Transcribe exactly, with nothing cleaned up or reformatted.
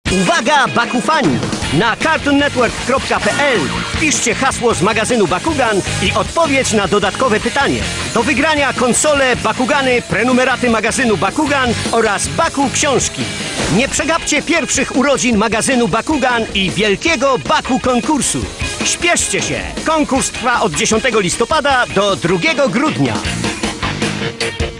Uwaga, Bakufani! Na cartoon network kropka p l wpiszcie hasło z magazynu Bakugan i odpowiedź na dodatkowe pytanie. Do wygrania konsole, Bakugany, prenumeraty magazynu Bakugan oraz Baku książki. Nie przegapcie pierwszych urodzin magazynu Bakugan i wielkiego Baku konkursu. Śpieszcie się! Konkurs trwa od dziesiątego listopada do drugiego grudnia.